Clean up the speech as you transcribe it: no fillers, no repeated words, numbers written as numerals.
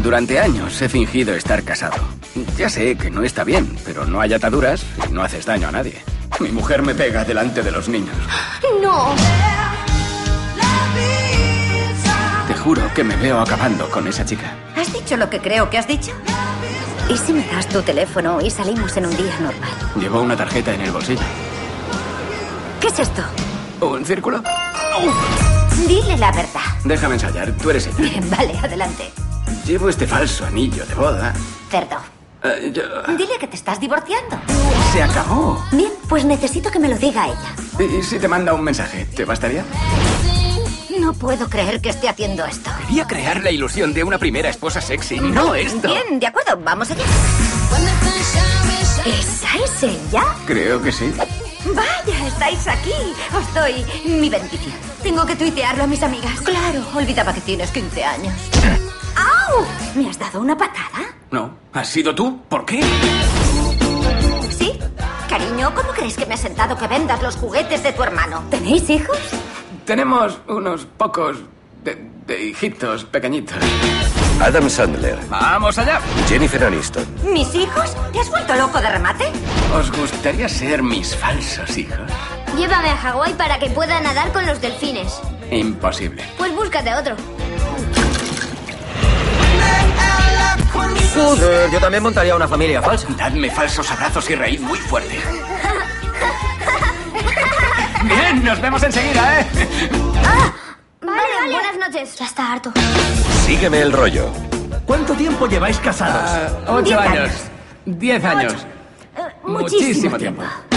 durante años he fingido estar casado. Ya sé que no está bien, pero no hay ataduras y no haces daño a nadie. Mi mujer me pega delante de los niños. ¡No! Te juro que me veo acabando con esa chica. ¿Has dicho lo que creo que has dicho? ¿Y si me das tu teléfono y salimos en un día normal? Llevo una tarjeta en el bolsillo. ¿Qué es esto? ¿Un círculo? Dile la verdad. Déjame ensayar, tú eres ella. Bien, vale, adelante. Llevo este falso anillo de boda. Cerdo. Yo- Dile que te estás divorciando. Se acabó. Bien, pues necesito que me lo diga ella. ¿Y si te manda un mensaje? ¿Te bastaría? No puedo creer que esté haciendo esto. Quería crear la ilusión de una primera esposa sexy, no esto. Bien, de acuerdo, vamos allá. ¿Esa es ella? Creo que sí. Vaya, estáis aquí. Os doy mi bendición. Tengo que tuitearlo a mis amigas. Claro, olvidaba que tienes 15 años. ¡Au! ¿Me has dado una patada? No, ¿has sido tú? ¿Por qué? ¿Sí? Cariño, ¿cómo crees que me ha sentado que vendas los juguetes de tu hermano? ¿Tenéis hijos? Tenemos unos pocos de hijitos pequeñitos. Adam Sandler, ¡Vamos allá! Jennifer Aniston, ¿Mis hijos? ¿Te has vuelto loco de remate? ¿Os gustaría ser mis falsos hijos? Llévame a Hawái para que pueda nadar con los delfines. Imposible. Pues búscate otro. Joder, yo también montaría una familia falsa. Dadme falsos abrazos y reíd muy fuerte. Bien, nos vemos enseguida, ¿eh? Vale, buenas noches. Ya está harto. Sígueme el rollo. ¿Cuánto tiempo lleváis casados? 8 10 años. años. 10 años. Muchísimo tiempo. tiempo.